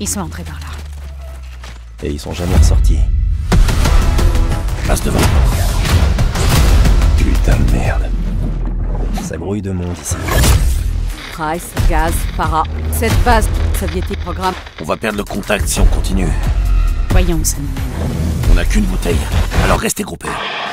Ils sont entrés par là. Et ils sont jamais ressortis. Passe devant. Putain de merde. Ça grouille de monde ici. Price, Gaz, Para. Cette base soviétique programme. On va perdre le contact si on continue. Voyons où ça nous mène. On n'a qu'une bouteille, alors restez groupés.